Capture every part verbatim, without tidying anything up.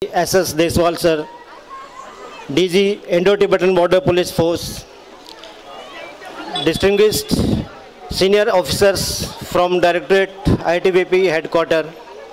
S S Deswal sir, D G Indo-Tibetan Border Police Force, distinguished senior officers from Directorate I T B P headquarters,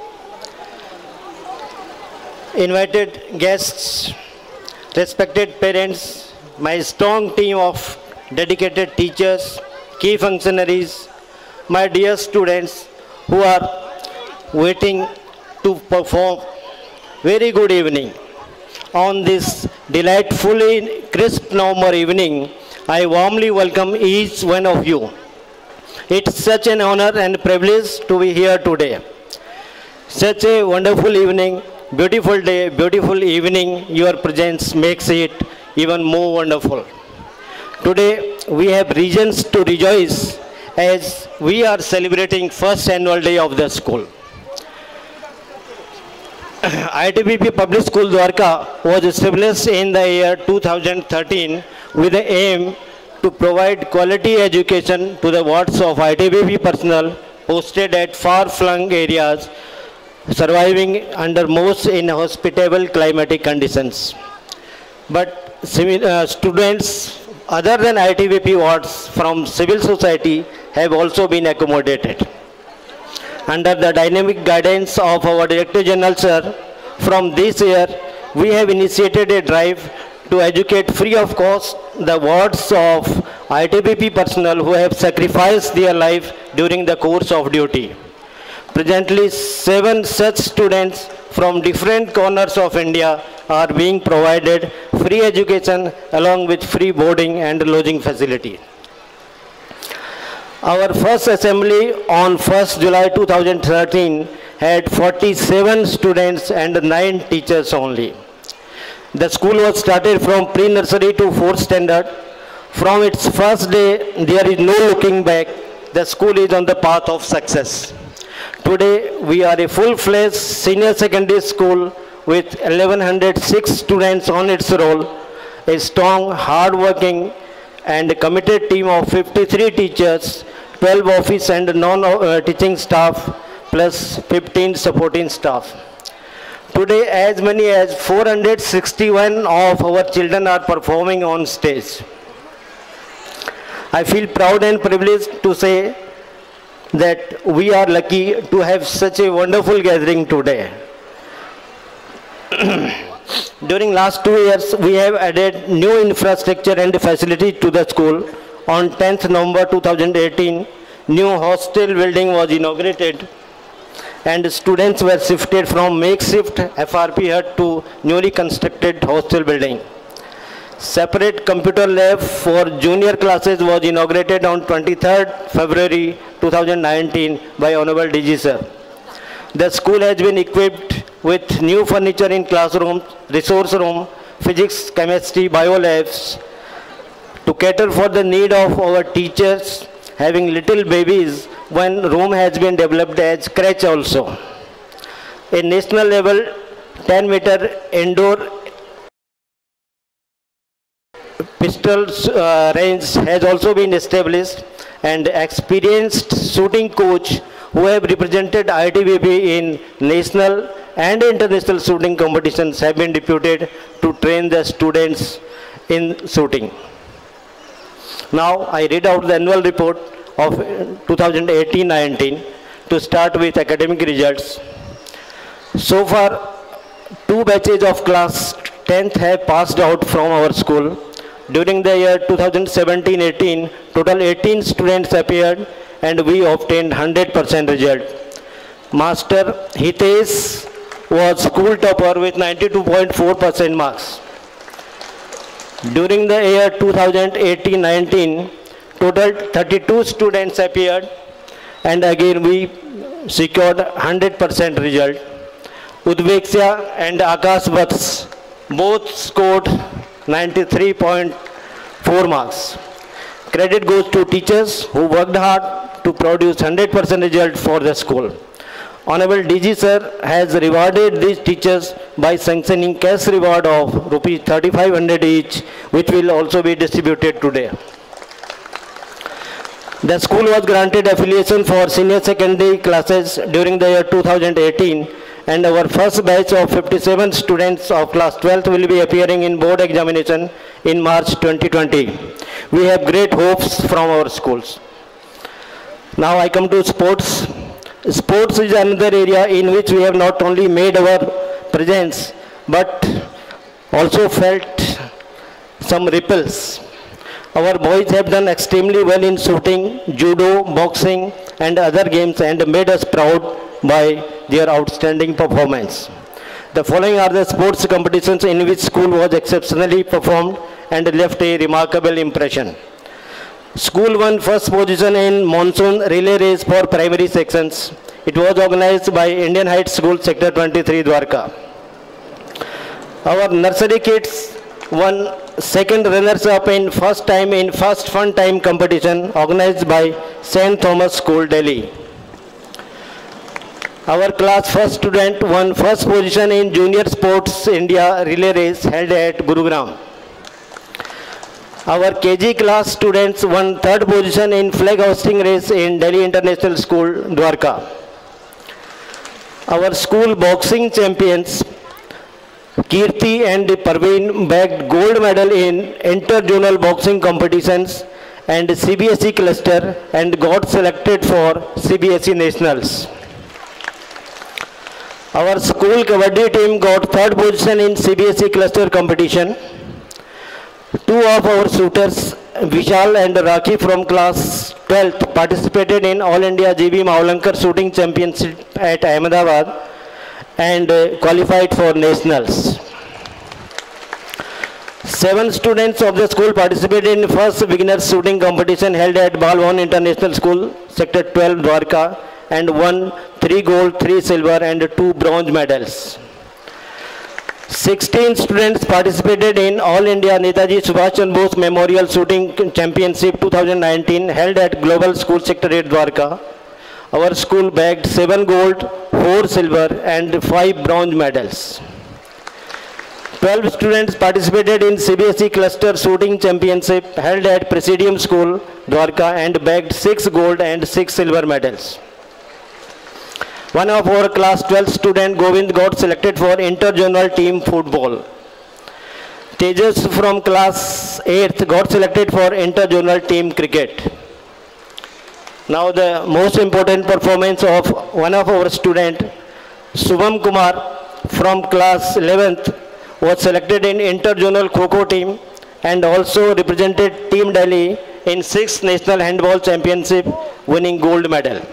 invited guests, respected parents, my strong team of dedicated teachers, key functionaries, my dear students who are waiting to perform. Very good evening. On this delightfully crisp November evening, I warmly welcome each one of you. It's such an honor and privilege to be here today. Such a wonderful evening, beautiful day, beautiful evening. Your presence makes it even more wonderful. Today, we have reasons to rejoice as we are celebrating first annual day of the school. I T B P Public School Dwarka was established in the year two thousand thirteen with the aim to provide quality education to the wards of I T B P personnel posted at far-flung areas surviving under most inhospitable climatic conditions. But uh, students other than I T B P wards from civil society have also been accommodated. Under the dynamic guidance of our Director General Sir, from this year, we have initiated a drive to educate free of cost the wards of I T B P personnel who have sacrificed their life during the course of duty. Presently, seven such students from different corners of India are being provided free education along with free boarding and lodging facility. Our first assembly on first July two thousand thirteen had forty-seven students and nine teachers only. The school was started from pre-nursery to fourth standard. From its first day, there is no looking back. The school is on the path of success. Today, we are a full-fledged senior secondary school with eleven oh six students on its roll, a strong, hard-working and committed team of fifty-three teachers, twelve office and non-teaching staff, plus fifteen supporting staff. Today, as many as four hundred sixty-one of our children are performing on stage. I feel proud and privileged to say that we are lucky to have such a wonderful gathering today. During last two years, we have added new infrastructure and facility to the school. On tenth November two thousand eighteen, new hostel building was inaugurated and students were shifted from makeshift F R P hut to newly constructed hostel building. Separate computer lab for junior classes was inaugurated on twenty-third February two thousand nineteen by Honorable D G Sir. The school has been equipped with new furniture in classrooms, resource room, physics, chemistry, bio labs to cater for the need of our teachers having little babies. One room has been developed as crèche also. A national level ten meter indoor pistol uh, range has also been established, and experienced shooting coach who have represented I T B P in national and international shooting competitions have been deputed to train the students in shooting. Now I read out the annual report of two thousand eighteen nineteen to start with academic results. So far, two batches of class tenth have passed out from our school. During the year two thousand seventeen eighteen, total eighteen students appeared and we obtained one hundred percent result. Master Hitesh was school topper with ninety-two point four percent marks. During the year two thousand eighteen nineteen, total thirty-two students appeared and again we secured one hundred percent result. Udveksya and Akash Vats both scored ninety-three point four marks. Credit goes to teachers who worked hard to produce one hundred percent result for the school. Honorable D G Sir has rewarded these teachers by sanctioning cash reward of rupees thirty-five hundred each, which will also be distributed today. The school was granted affiliation for senior secondary classes during the year two thousand eighteen and our first batch of fifty-seven students of class twelfth will be appearing in board examination in March twenty twenty. We have great hopes from our schools. Now I come to sports. Sports is another area in which we have not only made our presence but also felt some ripples. Our boys have done extremely well in shooting, judo, boxing and other games and made us proud by their outstanding performance. The following are the sports competitions in which school was exceptionally performed and left a remarkable impression. School won first position in monsoon relay race for primary sections. It was organized by Indian Heights School Sector twenty-three Dwarka. Our nursery kids won second runners-up in first time in first fun time competition organized by Saint Thomas School, Delhi. Our class first student won first position in Junior Sports India relay race held at Gurugram. Our K G class students won third position in flag hosting race in Delhi International School, Dwarka. Our school boxing champions Kirti and Parveen bagged gold medal in inter-zonal boxing competitions and C B S E cluster and got selected for C B S E nationals. Our school kabaddi team got third position in C B S E cluster competition. Two of our shooters, Vishal and Rakhi from class twelfth, participated in All India G B Mavlankar Shooting Championship at Ahmedabad and uh, qualified for nationals. Seven students of the school participated in first beginners shooting competition held at Balwan International School, Sector twelve, Dwarka, and won three gold, three silver, and two bronze medals. sixteen students participated in All India Netaji Subhash Chandra Bose Memorial Shooting Championship twenty nineteen held at Global School Sector eight, Dwarka. Our school bagged seven gold, four silver, and five bronze medals. twelve students participated in C B S E Cluster Shooting Championship held at Presidium School, Dwarka, and bagged six gold and six silver medals. One of our class twelve student, Govind, got selected for inter-zonal team football. Tejas from class eighth got selected for inter-zonal team cricket. Now the most important performance of one of our student, Subham Kumar from class eleventh, was selected in inter-zonal Kho-Kho team and also represented Team Delhi in sixth National Handball Championship, winning gold medal.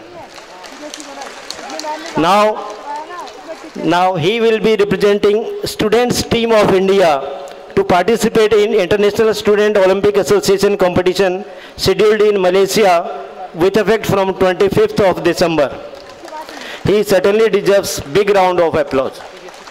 Now, now he will be representing students team of India to participate in International Student Olympic Association competition scheduled in Malaysia with effect from twenty-fifth of December. He certainly deserves big round of applause.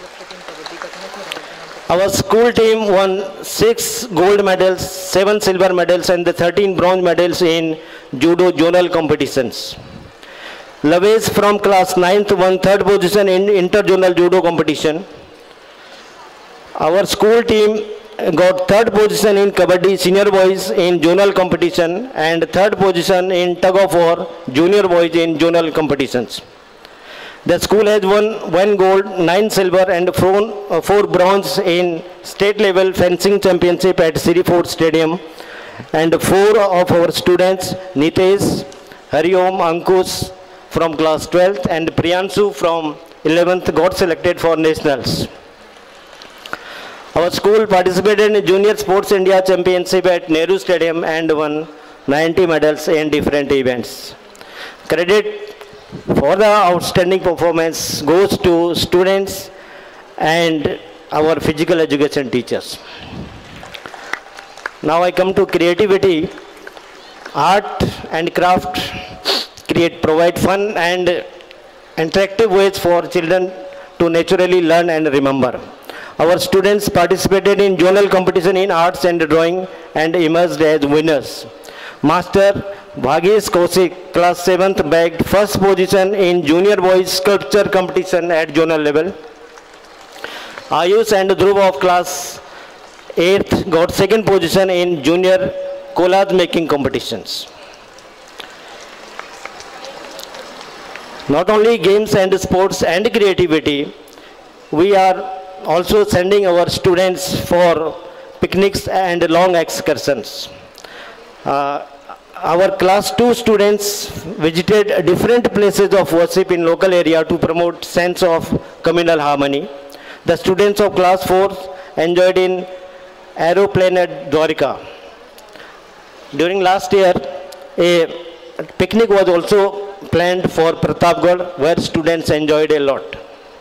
Our school team won six gold medals, seven silver medals, and thirteen bronze medals in judo zonal competitions. Lavesh from class ninth won third position in inter-zonal judo competition. Our school team got third position in kabaddi senior boys in zonal competition and third position in tug of war junior boys in zonal competitions. The school has won one gold, nine silver, and four, uh, four bronze in state level fencing championship at Siri Fort Stadium. And four of our students, Nitesh, Hariom, Ankush from class twelfth, and Priyanshu from eleventh, got selected for nationals. Our school participated in Junior Sports India Championship at Nehru Stadium and won ninety medals in different events. Credit for the outstanding performance goes to students and our physical education teachers. Now I come to creativity. Art and craft create, provide fun and interactive ways for children to naturally learn and remember. Our students participated in zonal competition in arts and drawing and emerged as winners. Master Bhagesh Kaushik, class seventh, bagged first position in junior boys sculpture competition at zonal level. Ayush and Dhruv of class eighth got second position in junior collage making competitions. Not only games and sports and creativity, we are also sending our students for picnics and long excursions. Uh, our class two students visited different places of worship in local area to promote sense of communal harmony. The students of class four enjoyed in aeroplane at Dwarka. During last year, a picnic was also planned for Pratapgarh, where students enjoyed a lot.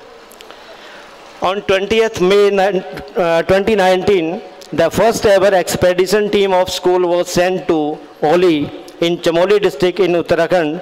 On twentieth May twenty nineteen, the first ever expedition team of school was sent to Oli in Chamoli district in Uttarakhand,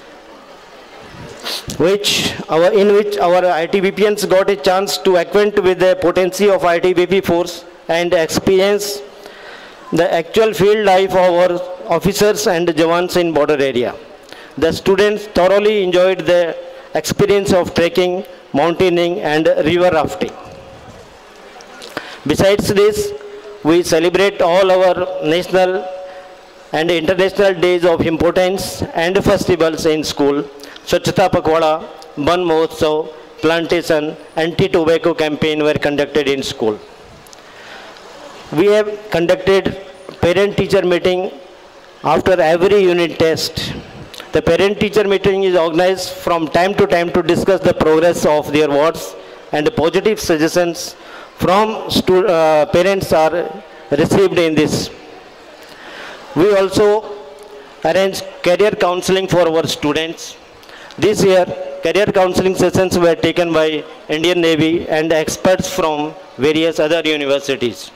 which our, in which our I T B P Ns got a chance to acquaint with the potency of I T B P force and experience the actual field life of our officers and Jawans in border area. The students thoroughly enjoyed the experience of trekking, mountaineering and river rafting. Besides this, we celebrate all our national and international days of importance and festivals in school. Swachhata Pakhwada, Ban Mahotsav, Plantation, Anti-Tobacco campaign were conducted in school. We have conducted parent-teacher meeting after every unit test. The parent-teacher meeting is organized from time to time to discuss the progress of their wards, and positive suggestions from uh, parents are received in this. We also arrange career counseling for our students. This year, career counseling sessions were taken by Indian Navy and experts from various other universities.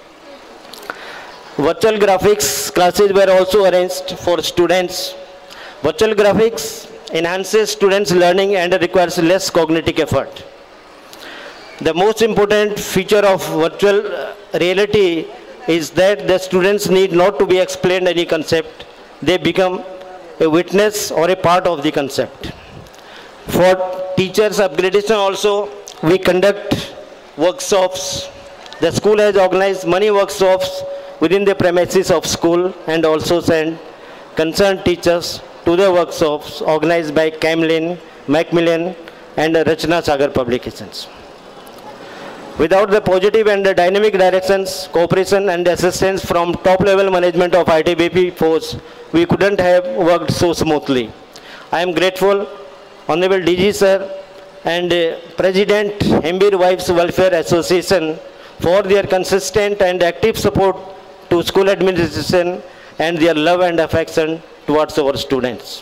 Virtual graphics classes were also arranged for students. Virtual graphics enhances students' learning and requires less cognitive effort. The most important feature of virtual reality is that the students need not to be explained any concept. They become a witness or a part of the concept. For teachers' upgradation also, we conduct workshops. The school has organized many workshops within the premises of school and also send concerned teachers to the workshops organized by Camlin, Macmillan and Rachna Sagar publications. Without the positive and the dynamic directions, cooperation and assistance from top level management of I T B P force, we couldn't have worked so smoothly. I am grateful, Honorable D G Sir and uh, President Hembir Wives Welfare Association for their consistent and active support to school administration and their love and affection towards our students.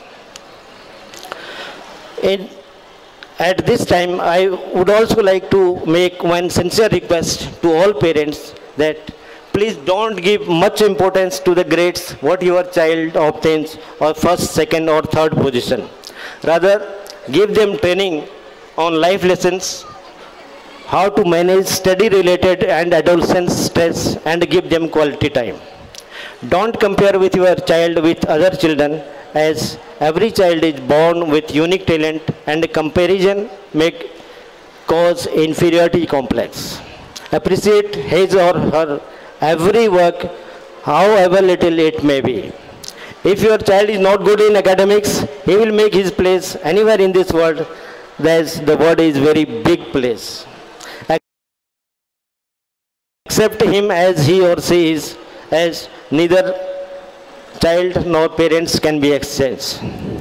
In, at this time, I would also like to make one sincere request to all parents that please don't give much importance to the grades what your child obtains or first, second or third position. Rather, give them training on life lessons, how to manage study related and adolescent stress and give them quality time. Don't compare with your child with other children, as every child is born with unique talent and comparison make cause inferiority complex. Appreciate his or her every work, however little it may be. If your child is not good in academics, he will make his place anywhere in this world. Thus, the world is very big place. Accept him as he or she is, as neither child nor parents can be exchanged.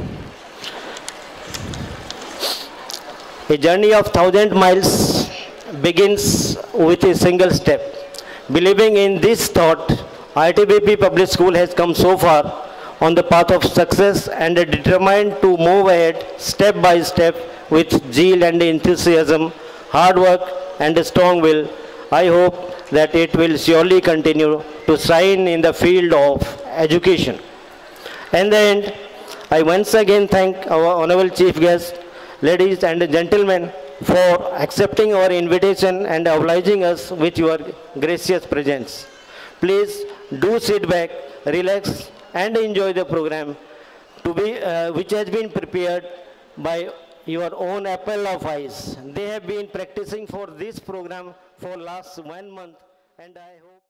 A journey of thousand miles begins with a single step. Believing in this thought, I T B P Public School has come so far on the path of success and is determined to move ahead step by step with zeal and enthusiasm, hard work and a strong will. I hope that it will surely continue to shine in the field of education. In the end, I once again thank our Honorable Chief Guest, ladies and gentlemen, for accepting our invitation and obliging us with your gracious presence. Please do sit back, relax and enjoy the program to be, uh, which has been prepared by your own apple of eyes. They have been practicing for this program for last one month, and I hope